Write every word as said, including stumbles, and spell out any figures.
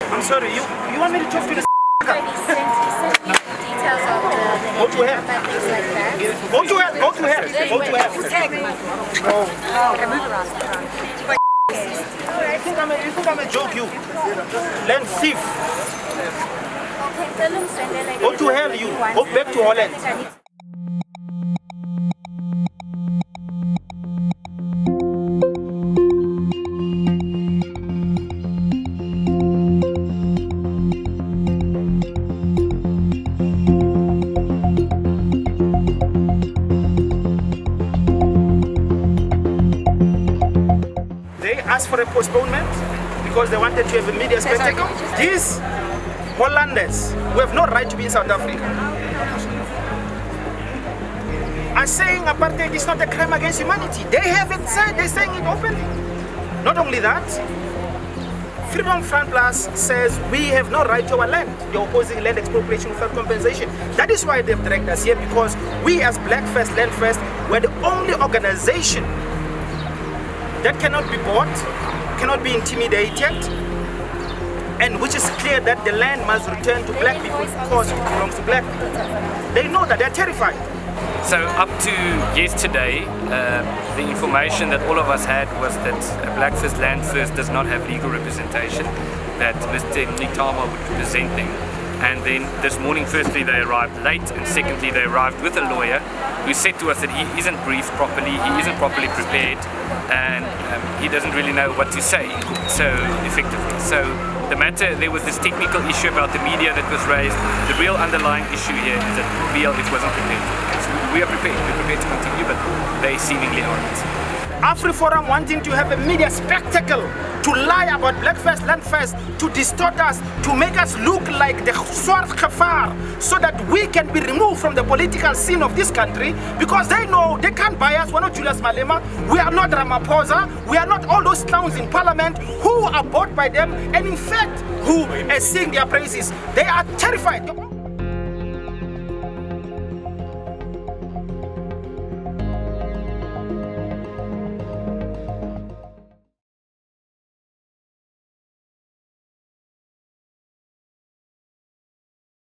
I'm sorry, you you want me to talk to the He sent, he sent me details of the, the Go to hell. and things like that. Go to hell, go to hell, go to hell. Oh, okay, move around. You think I'm a, you think I'm a joke, you? Land thief. Go to hell, you. Go back to Holland. Asked for a postponement because they wanted to have a media spectacle. These Hollanders who have no right to be in South Africa are saying apartheid is not a crime against humanity. They haven't said, they're saying it openly. Not only that, Freedom Front Plus says we have no right to our land. They're opposing land expropriation without compensation. That is why they've dragged us here, because we as Black First, Land First, were the only organization that cannot be bought, cannot be intimidated, and which is clear that the land must return to black people because it belongs to black people. They know that, they're terrified. So up to yesterday, uh, the information that all of us had was that Black First Land First does not have legal representation, that Mister Ntama would represent them. And then this morning, firstly, they arrived late, and secondly, they arrived with a lawyer who said to us that he isn't briefed properly, he isn't properly prepared, and um, he doesn't really know what to say so effectively. So the matter, there was this technical issue about the media that was raised. The real underlying issue here is that B L F wasn't prepared. So we are prepared, we're prepared to continue, but they seemingly aren't. AfriForum wanting to have a media spectacle, to lie about Black First, Land First, to distort us, to make us look like the Swart Khafar, so that we can be removed from the political scene of this country, because they know they can't buy us. We're not Julius Malema, we are not Ramaphosa, we are not all those clowns in parliament who are bought by them, and in fact, who uh, sing their praises. They are terrified.